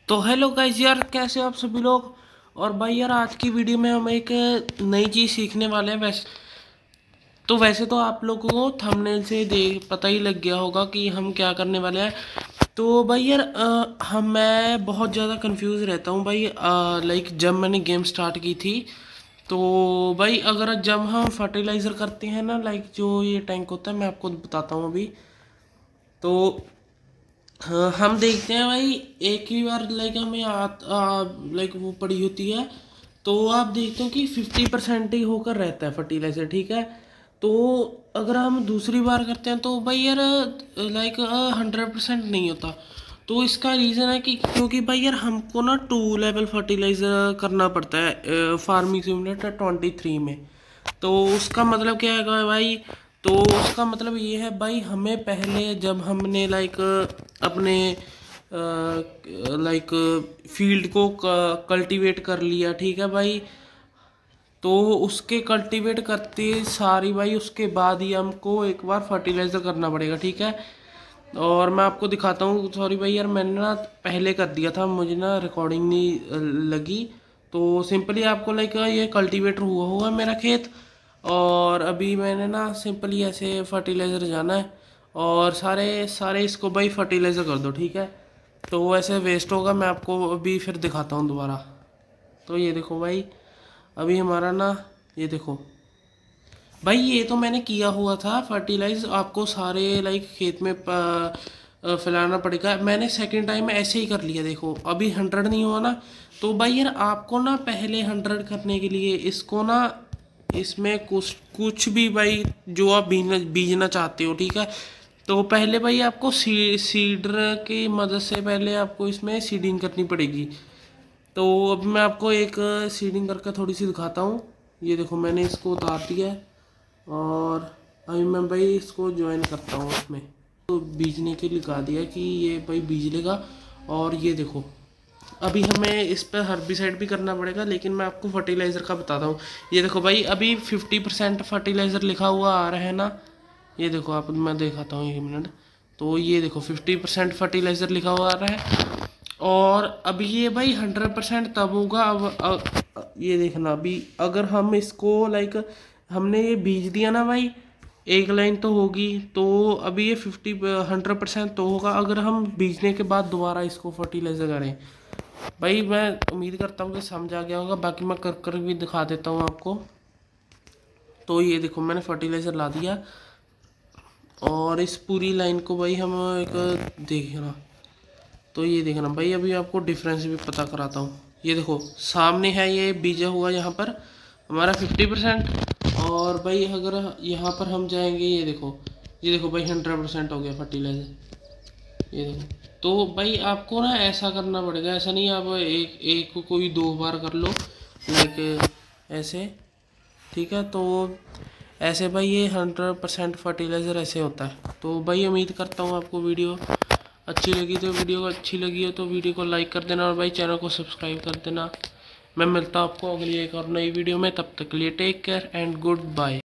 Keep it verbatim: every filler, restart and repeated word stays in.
तो hello guys यार, कैसे हो आप सभी लोग। और भाई यार, आज की वीडियो में हम एक नई चीज़ सीखने वाले हैं। वैसे तो वैसे तो आप लोगों को थंबनेल से देख पता ही लग गया होगा कि हम क्या करने वाले हैं। तो भाई यार, अ, हम मैं बहुत ज़्यादा कंफ्यूज रहता हूँ भाई। लाइक जब मैंने गेम स्टार्ट की थी, तो भाई अगर जब हम फर्टिलाइज़र करते हैं ना, लाइक जो ये टैंक होता है, मैं आपको बताता हूँ अभी। तो हाँ, हम देखते हैं भाई, एक ही बार लाइक हमें लाइक वो पड़ी होती है। तो आप देखते हो कि फिफ्टी परसेंट ही होकर रहता है फर्टिलाइज़र, ठीक है। तो अगर हम दूसरी बार करते हैं तो भाई यार, लाइक हंड्रेड परसेंट नहीं होता। तो इसका रीज़न है कि क्योंकि भाई यार, हमको ना टू लेवल फर्टिलाइज़र करना पड़ता है फार्मिंग सिमुलेटर ट्वेंटी थ्री में। तो उसका मतलब क्या है भाई। तो उसका मतलब ये है भाई, हमें पहले जब हमने लाइक अपने लाइक फील्ड को कल्टीवेट कर लिया, ठीक है भाई। तो उसके कल्टीवेट करते सारी भाई, उसके बाद ही हमको एक बार फर्टिलाइज़र करना पड़ेगा, ठीक है। और मैं आपको दिखाता हूँ। सॉरी भाई यार, मैंने ना पहले कर दिया था, मुझे ना रिकॉर्डिंग नहीं अ, लगी। तो सिंपली आपको लाइक ये कल्टीवेटर हुआ हुआ मेरा खेत। और अभी मैंने ना सिंपली ऐसे फर्टिलाइज़र जाना है, और सारे सारे इसको भाई फर्टिलाइज़र कर दो, ठीक है। तो वो ऐसे वेस्ट होगा, मैं आपको अभी फिर दिखाता हूँ दोबारा। तो ये देखो भाई, अभी हमारा ना, ये देखो भाई, ये तो मैंने किया हुआ था फर्टिलाइज। आपको सारे लाइक खेत में फैलाना पड़ेगा। मैंने सेकंड टाइम ऐसे ही कर लिया, देखो अभी हंड्रेड नहीं हुआ ना। तो भाई यार, आपको ना पहले हंड्रेड करने के लिए इसको ना, इसमें कुछ कुछ भी भाई जो आप बीजना बीजना चाहते हो, ठीक है। तो पहले भाई आपको सी सीडर की मदद से पहले आपको इसमें सीडिंग करनी पड़ेगी। तो अब मैं आपको एक सीडिंग करके थोड़ी सी दिखाता हूँ। ये देखो, मैंने इसको उतार दिया है, और अभी मैं भाई इसको ज्वाइन करता हूँ इसमें। तो बीजने के लिए कहा दिया कि ये भाई बीज लेगा। और ये देखो, अभी हमें इस पर हर्बिसाइड भी करना पड़ेगा, लेकिन मैं आपको फर्टिलाइज़र का बताता हूँ। ये देखो भाई, अभी फिफ्टी परसेंट फर्टिलाइज़र लिखा हुआ आ रहा है ना। ये देखो आप, मैं दिखाता हूँ एक मिनट। तो ये देखो, फिफ्टी परसेंट फर्टिलाइज़र लिखा हुआ आ रहा है। और अभी ये भाई हंड्रेड परसेंट तब होगा। अब अ, ये देखना, अभी अगर हम इसको लाइक हमने ये बीज दिया ना भाई, एक लाइन तो होगी। तो अभी ये फिफ्टी हंड्रेड परसेंट तो होगा अगर हम बीजने के बाद दोबारा इसको फर्टिलाइज़र करें। भाई मैं उम्मीद करता हूँ कि समझ आ गया होगा, बाकी मैं कर कर भी दिखा देता हूँ आपको। तो ये देखो, मैंने फर्टिलाइज़र ला दिया, और इस पूरी लाइन को भाई हम एक देखना। तो ये देखना भाई, अभी आपको डिफरेंस भी पता कराता हूँ। ये देखो सामने है, ये बीजा हुआ यहाँ पर हमारा फिफ्टी परसेंट। और भाई अगर यहाँ पर हम जाएंगे, ये देखो, ये देखो भाई हंड्रेड परसेंट हो गया फर्टिलाइज़र। ये देखो। तो भाई आपको ना ऐसा करना पड़ेगा, ऐसा नहीं आप एक एक को कोई दो बार कर लो लाइक ऐसे, ठीक है। तो ऐसे भाई ये हंड्रेड परसेंट फर्टिलाइज़र ऐसे होता है। तो भाई उम्मीद करता हूँ आपको वीडियो अच्छी लगी। तो वीडियो को अच्छी लगी हो तो वीडियो को लाइक कर देना, और भाई चैनल को सब्सक्राइब कर देना। मैं मिलता हूँ आपको अगली एक और नई वीडियो में, तब तक के लिए take care and good bye.